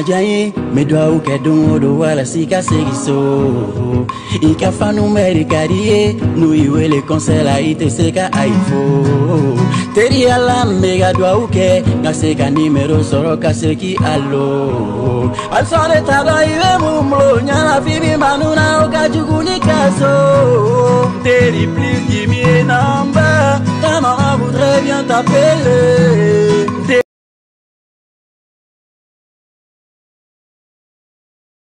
majaye me doa o que don odo wala sika segiso ika fanu merikarie no iwele konsela ite seka aifo teri ala mega doa o que na seka numero soro kaseki allo al sone tada iwe mumlo nyana fibi manuna o kajuguni kaso teri please give me a number ta maman voudrait bien t'appeler